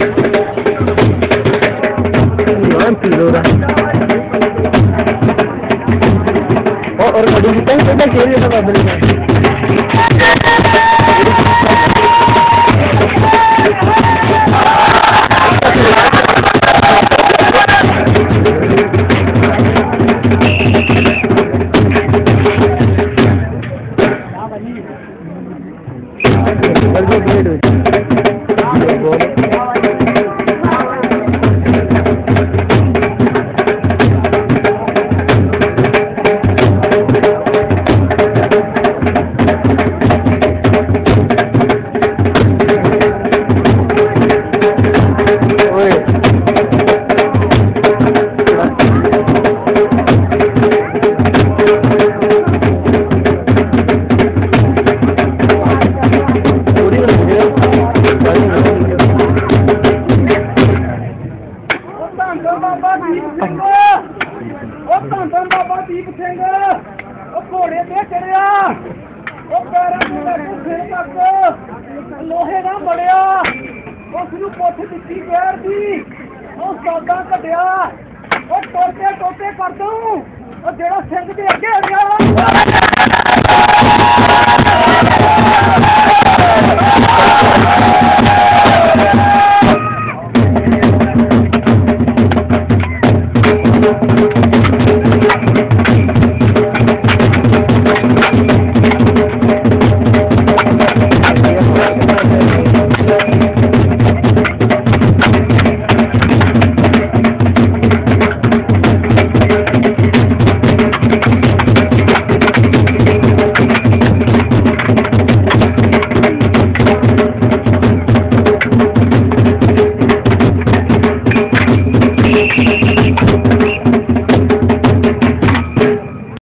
और बड़ी कितना खेल रहा है बाबा दीप सिंह घोड़े ते चढ़िया लोहे ना बड़िया उसनू पुछ दी पैर की सौदा कटिया टोटे टोटे कर दूं जेड़ा सिंह के अगे